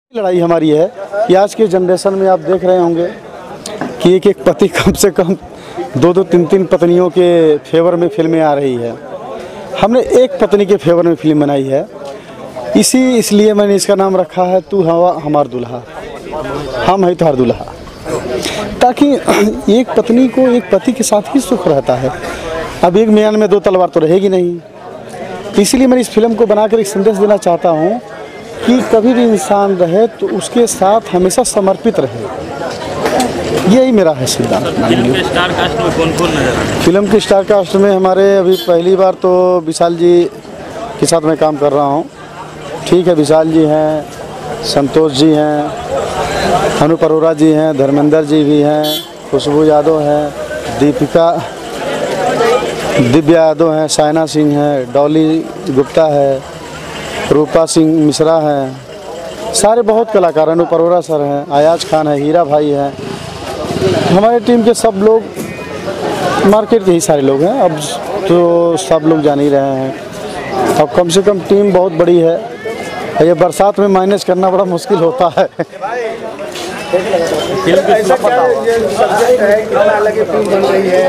लड़ाई हमारी है कि आज के जनरेशन में आप देख रहे होंगे कि एक एक पति कम से कम दो दो तीन तीन पत्नियों के फेवर में फिल्में आ रही है। हमने एक पत्नी के फेवर में फिल्म बनाई है, इसलिए मैंने इसका नाम रखा है तू हवा हमार दुल्हा, हम है तुम्हार दुल्हा, ताकि एक पत्नी को एक पति के साथ ही सुख रहता है। अब एक म्यान में दो तलवार तो रहेगी नहीं, इसलिए मैं इस फिल्म को बनाकर एक संदेश देना चाहता हूँ कि कभी भी इंसान रहे तो उसके साथ हमेशा समर्पित रहे। यही मेरा है सिद्धांत। फिल्म के स्टार कास्ट में कौन कौन नजर आता है? फिल्म के स्टार कास्ट में हमारे अभी पहली बार तो विशाल जी के साथ मैं काम कर रहा हूँ। ठीक है, विशाल जी हैं, संतोष जी हैं, अनूप अरोरा जी हैं, धर्मेंद्र जी भी हैं, खुशबू यादव हैं, दिव्या यादव हैं, साइना सिंह है, डॉली गुप्ता है, रूपा सिंह मिश्रा हैं, सारे बहुत कलाकार, अनूप अरोरा सर हैं, अयाज खान है, हीरा भाई है। हमारे टीम के सब लोग मार्केट के ही सारे लोग हैं। अब तो सब लोग जान ही रहे हैं। अब कम से कम टीम बहुत बड़ी है। ये बरसात में मैनेज करना बड़ा मुश्किल होता है। फिल्म की सब्जेक्ट है, कितना अलग फिल्म बन रही है?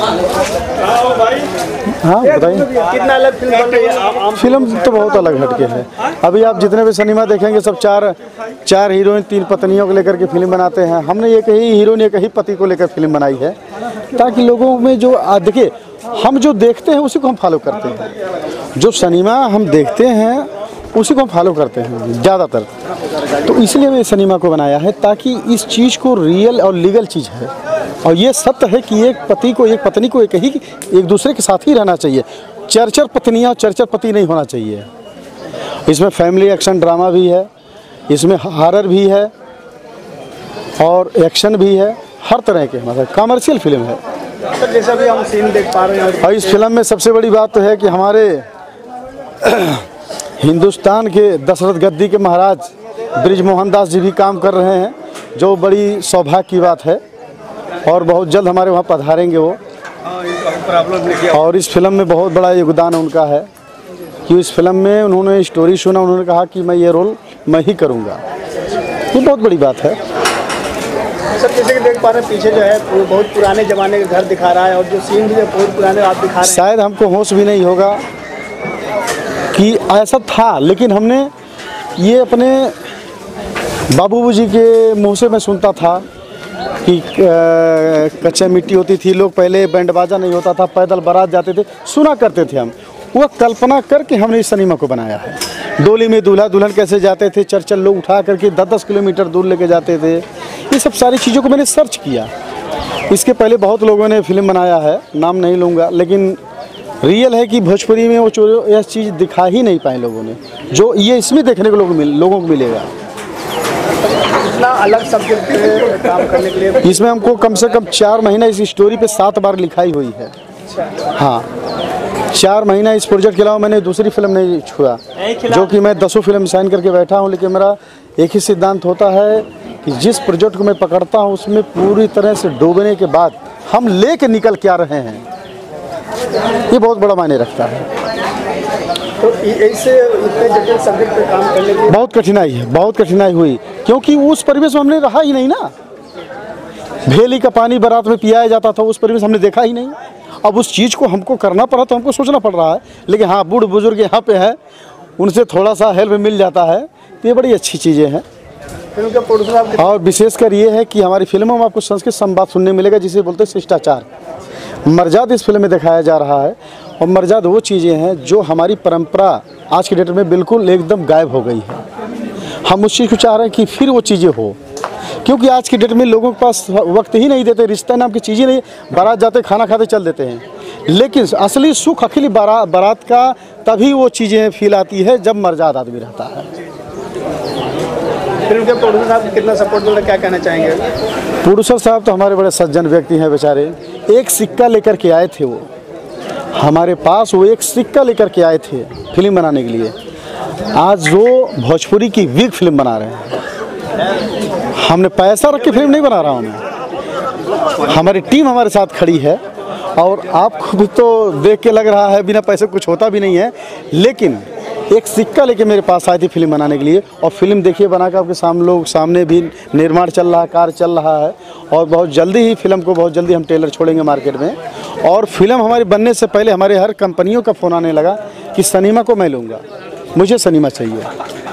हाँ बताइए, कितना अलग फिल्म बन रही है? फिल्म तो बहुत अलग हटके है। अभी आप जितने भी सिनेमा देखेंगे सब चार हीरोइन तीन पत्नियों को लेकर के फिल्म बनाते हैं। हमने एक ही हीरोइन एक ही पति को लेकर फिल्म बनाई है, ताकि लोगों में जो देखिए हम जो देखते हैं उसी को हम फॉलो करते हैं। जो सिनेमा हम देखते हैं उसी को हम फॉलो करते हैं ज़्यादातर। तो इसलिए मैं सिनेमा को बनाया है, ताकि इस चीज़ को रियल और लीगल चीज़ है। और ये सत्य है कि एक पति को एक पत्नी को एक दूसरे के साथ ही रहना चाहिए। चर पत्नियाँ चर पति नहीं होना चाहिए। इसमें फैमिली एक्शन ड्रामा भी है, इसमें हॉरर भी है और एक्शन भी है, हर तरह के मतलब कमर्शियल फिल्म है। सर जैसा भी हम सीन देख पा रहे हैं, और इस फिल्म में सबसे बड़ी बात तो है कि हमारे हिंदुस्तान के दशरथ गद्दी के महाराज ब्रिजमोहन दास जी भी काम कर रहे हैं, जो बड़ी सौभाग्य की बात है। और बहुत जल्द हमारे वहाँ पधारेंगे वो। और इस फिल्म में बहुत बड़ा योगदान उनका है कि इस फिल्म में उन्होंने स्टोरी सुना, उन्होंने कहा कि मैं ये रोल मैं ही करूँगा। ये बहुत बड़ी बात है। सर जैसे कि देख पा रहे हैं पीछे जो है वो बहुत पुराने ज़माने का घर दिखा रहा है, और जो सीन भी है बहुत पुराने आप दिखा रहे हैं। शायद हमको होश भी नहीं होगा कि ऐसा था, लेकिन हमने ये अपने बाबू जी के मुँह से मैं सुनता था कि कच्चा मिट्टी होती थी, लोग पहले बैंड बाजा नहीं होता था, पैदल बारात जाते थे, सुना करते थे हम। वह कल्पना करके हमने इस सिनेमा को बनाया है। डोली में दूल्हा दुल्हन कैसे जाते थे, चल लोग उठा करके 10-10 किलोमीटर दूर लेके जाते थे। ये सब सारी चीज़ों को मैंने सर्च किया। इसके पहले बहुत लोगों ने फिल्म बनाया है, नाम नहीं लूँगा, लेकिन रियल है कि भोजपुरी में वो यह चीज़ दिखा ही नहीं पाए लोगों ने, जो ये इसमें देखने को लोगों को मिलेगा। इतना अलग सब्जेक्ट पे काम करने के लिए इसमें हमको कम से कम 4 महीना इस स्टोरी पे 7 बार लिखाई हुई है। हाँ, 4 महीना इस प्रोजेक्ट के अलावा मैंने दूसरी फिल्म नहीं छुआ, जो कि मैं 10 फिल्म साइन करके बैठा हूँ। लेकिन मेरा एक ही सिद्धांत होता है कि जिस प्रोजेक्ट को मैं पकड़ता हूँ उसमें पूरी तरह से डूबने के बाद हम लेके निकल के आ रहे हैं, ये बहुत बड़ा मायने रखता है। तो ऐसे इतने जटिल सब्जेक्ट पे काम करने के लिए बहुत कठिनाई हुई, क्योंकि उस परिवेश में हमने रहा ही नहीं ना। भेली का पानी बारात में पियाया जाता था, उस परिवेश हमने देखा ही नहीं। अब उस चीज़ को हमको करना पड़ा तो हमको सोचना पड़ रहा है। लेकिन हाँ, बूढ़ बुजुर्ग यहाँ पे है, उनसे थोड़ा सा हेल्प मिल जाता है, तो ये बड़ी अच्छी चीज़ें हैं। फिल्म का प्रोड्यूसर और विशेषकर ये है कि हमारी फिल्मों में आपको संस्कृत संवाद सुनने मिलेगा, जिसे बोलते हैं शिष्टाचार। मर्यादा इस फिल्म में दिखाया जा रहा है, और मर्यादा वो चीज़ें हैं जो हमारी परंपरा आज के डेट में बिल्कुल एकदम गायब हो गई है। हम उस चीज़ को चाह रहे हैं कि फिर वो चीज़ें हो, क्योंकि आज के डेट में लोगों के पास वक्त ही नहीं देते, रिश्ता नाम की चीज़ें नहीं, बारात जाते खाना खाते चल देते हैं। लेकिन असली सुख अखिली बारात का तभी वो चीज़ें फील आती है जब मर्यादा आदमी रहता है। फिल्म के प्रोड्यूसर साहब कितना सपोर्ट मिला, क्या कहना चाहेंगे? प्रोड्यूसर साहब तो हमारे बड़े सज्जन व्यक्ति हैं बेचारे। एक सिक्का लेकर के आए थे वो हमारे पास, वो एक सिक्का लेकर के आए थे फिल्म बनाने के लिए। आज वो भोजपुरी की वीक फिल्म बना रहे हैं। हमने पैसा रख के फिल्म नहीं बना रहा हूँ मैं, हमारी टीम हमारे साथ खड़ी है। और आपको भी तो देख के लग रहा है बिना पैसे कुछ होता भी नहीं है, लेकिन एक सिक्का लेके मेरे पास आई थी फिल्म बनाने के लिए, और फिल्म देखिए बनाकर आपके सामने भी निर्माण चल रहा है, कार्य चल रहा है, और बहुत जल्दी ही फिल्म को बहुत जल्दी हम ट्रेलर छोड़ेंगे मार्केट में। और फिल्म हमारी बनने से पहले हमारे हर कंपनियों का फ़ोन आने लगा कि सिनेमा को मैं लूँगा, मुझे सिनेमा चाहिए।